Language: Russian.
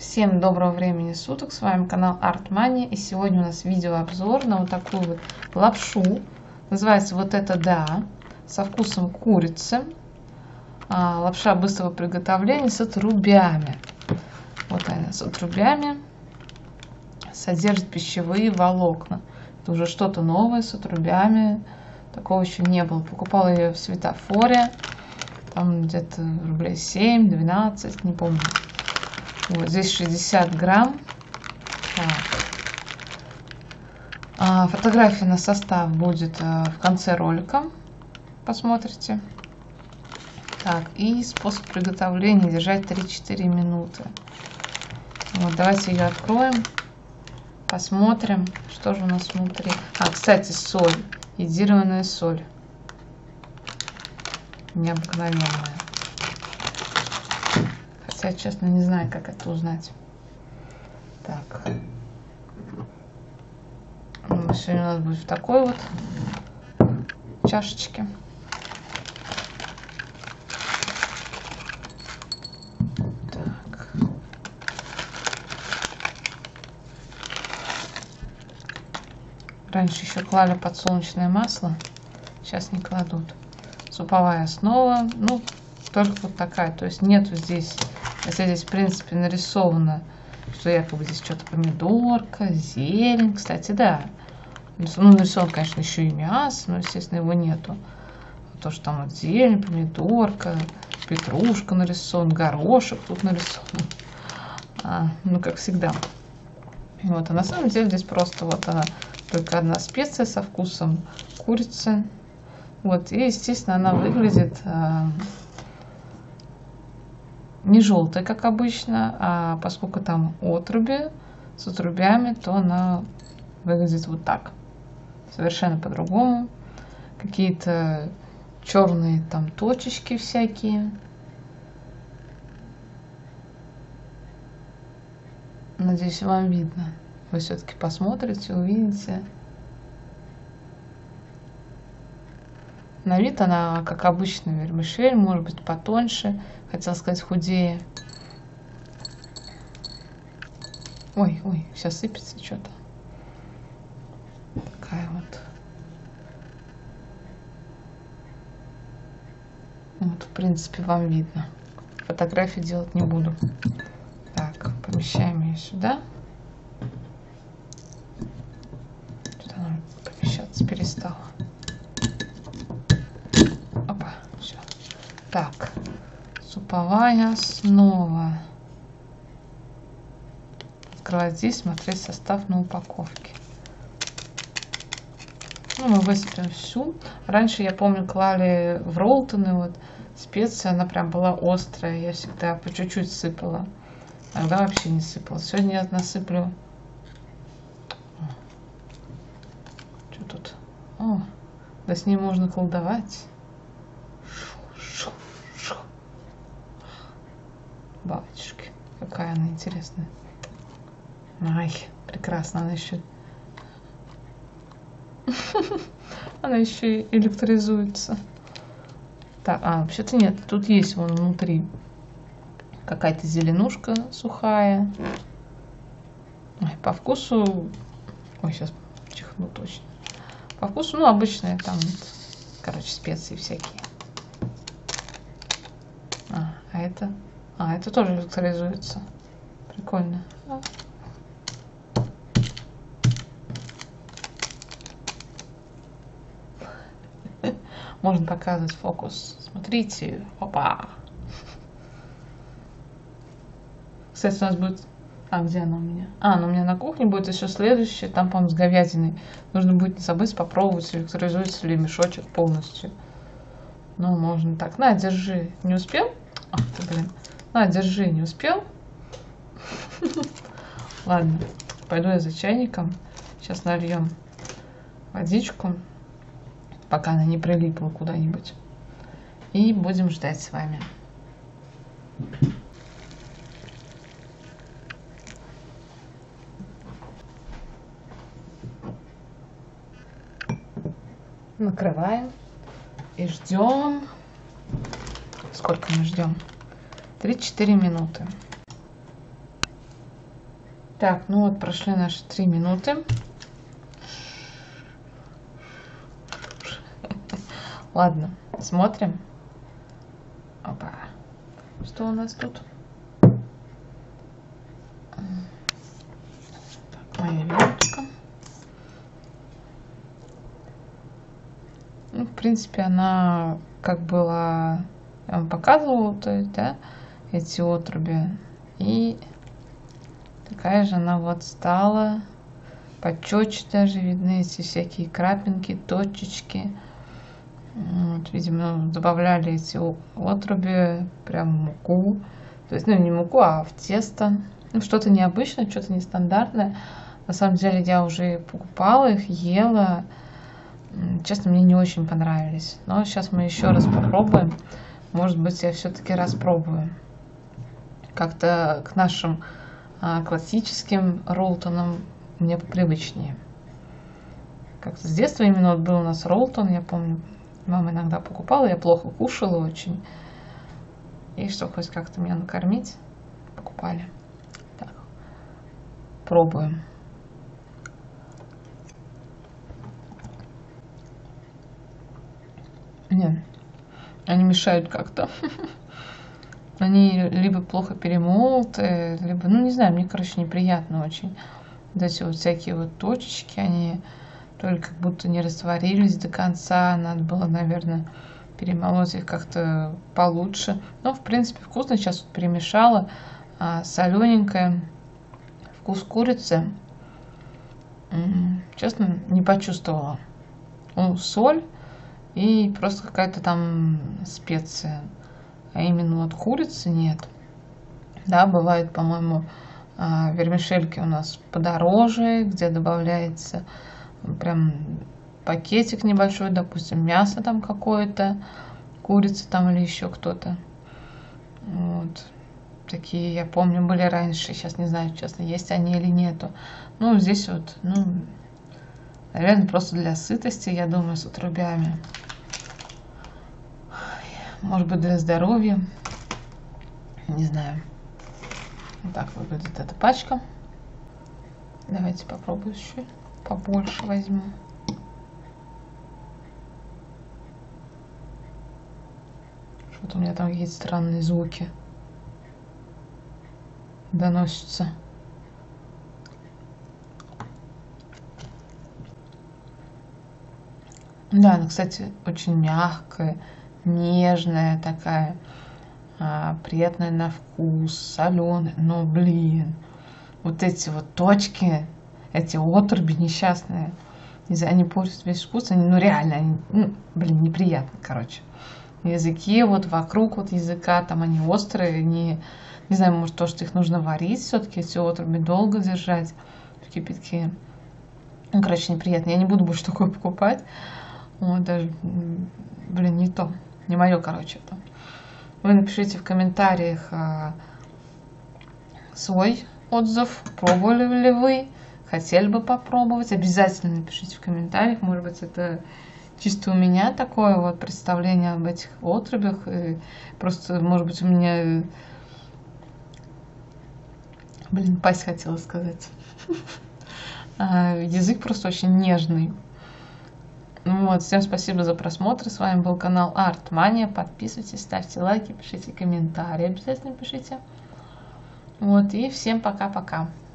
Всем доброго времени суток, с вами канал Art-Mania, и сегодня у нас видеообзор на вот такую вот лапшу. Называется вот это да, со вкусом курицы. Лапша быстрого приготовления с отрубями. Вот она с отрубями, содержит пищевые волокна. Это уже что-то новое с отрубями, такого еще не было. Покупала ее в Светофоре, там где-то рублей 7-12, не помню. Вот здесь 60 грамм. Фотография на состав будет в конце ролика. Посмотрите. Так, и способ приготовления: держать 3-4 минуты. Вот, давайте ее откроем. Посмотрим, что же у нас внутри. Кстати, соль. Йодированная соль. Необыкновенная. Я, честно, не знаю, как это узнать. Так. Сегодня у нас будет в такой вот чашечке. Так. Раньше еще клали подсолнечное масло. Сейчас не кладут. Суповая основа. Ну, только вот такая. То есть нету здесь... Если здесь, в принципе, нарисовано, что якобы здесь что-то помидорка, зелень. Кстати, да. Ну, нарисован, конечно, еще и мясо, но, естественно, его нету. То, что там вот зелень, помидорка, петрушка нарисован, горошек тут нарисован. Ну, как всегда. Вот, а на самом деле здесь просто вот она, только одна специя со вкусом курицы. Вот, и, естественно, она выглядит... не желтая, как обычно, а поскольку там отруби с отрубями, то она выглядит вот так. Совершенно по-другому. Какие-то черные там точечки всякие. Надеюсь, вам видно. Вы все-таки посмотрите, увидите. На вид она, как обычный вермишель, может быть потоньше, хотела сказать худее. Ой, сейчас сыпется что-то. Такая вот. Вот, в принципе, вам видно. Фотографии делать не буду. Так, помещаем ее сюда. Что-то она помещаться перестала. Так, суповая основа. Открывать здесь, смотреть состав на упаковке. Ну, мы высыпем всю. Раньше, я помню, клали в роллтоны вот специи, она прям была острая. Я всегда по чуть-чуть сыпала. Иногда вообще не сыпала. Сегодня я насыплю. Что тут? О, да с ней можно колдовать. Батюшки, какая она интересная. Ай, прекрасно, она еще... Она еще и электризуется. Так, вообще-то нет, тут есть вон внутри какая-то зеленушка сухая. Ой, по вкусу... Ой, сейчас чихну точно. По вкусу, ну, обычные там, короче, специи всякие. Это тоже электризуется. Прикольно. Можно показывать фокус. Смотрите. Опа. Кстати, у нас будет... где она у меня? Она у меня на кухне будет еще следующая. Там, по-моему, с говядиной. Нужно будет не забыть попробовать, электризуется ли мешочек полностью. Ну, можно так. На, держи. Не успел? Блин. На, держи, не успел? Ладно, пойду я за чайником. Сейчас нальем водичку, пока она не прилипла куда-нибудь. И будем ждать с вами. Накрываем и ждем. Сколько мы ждем? 3-4 минуты. Так, ну вот прошли наши 3 минуты. Ладно, смотрим. Опа. Что у нас тут? Так, моя вилочка. Ну, в принципе, она как была... Я вам показывала, то есть, да, эти отруби. И такая же она вот стала. Почетче даже видны эти всякие крапинки, точечки. Вот, видимо, добавляли эти отруби прям в муку. То есть, ну, не муку, а в тесто. Ну, что-то необычное, что-то нестандартное. На самом деле, я уже покупала их, ела. Честно, мне не очень понравились. Но сейчас мы еще раз попробуем. Может быть, я все-таки распробую. Как-то к нашим классическим роллтонам мне попривычнее. Как-то с детства именно вот был у нас роллтон, я помню. Мама иногда покупала, я плохо кушала очень. И чтобы хоть как-то меня накормить, покупали. Так, пробуем. Нет, они мешают как-то. Они либо плохо перемолоты, либо, ну не знаю, мне, короче, неприятно очень. Вот эти вот всякие вот точечки, они только как будто не растворились до конца. Надо было, наверное, перемолоть их как-то получше. Но, в принципе, вкусно. Сейчас вот перемешала. Солененькое. Вкус курицы. Честно, не почувствовала. Ну, соль и просто какая-то там специя. А именно вот курицы нет. Да, бывает, по-моему, вермишельки у нас подороже, где добавляется прям пакетик небольшой, допустим, мясо там какое-то, курица там или еще кто-то. Вот. Такие, я помню, были раньше, сейчас не знаю, честно, есть они или нету. Ну, здесь вот, ну, наверное, просто для сытости, я думаю, с отрубями. Может быть, для здоровья. Не знаю. Вот так выглядит эта пачка. Давайте попробую еще. Побольше возьму. Что-то у меня там какие-то странные звуки доносятся. Да, она, кстати, очень мягкая, нежная такая, приятная на вкус, соленая. Но, блин, вот эти вот точки, эти отруби несчастные, не знаю, они портят весь вкус, они, ну, реально, они, ну, блин, неприятно, короче. На языке, вот вокруг вот языка, там они острые, не знаю, может, то, что их нужно варить все-таки, эти отруби долго держать в кипятке. Ну, короче, неприятно. Я не буду больше такое покупать. Вот, даже, блин, не то. Не мое, короче, это. Вы напишите в комментариях свой отзыв. Пробовали ли вы? Хотели бы попробовать? Обязательно напишите в комментариях. Может быть, это чисто у меня такое вот представление об этих отрубях. И просто, может быть, у меня... Блин, пасть хотела сказать. Язык просто очень нежный. Ну вот, всем спасибо за просмотр. С вами был канал Артмания. Подписывайтесь, ставьте лайки, пишите комментарии. Обязательно пишите. Вот, и всем пока-пока.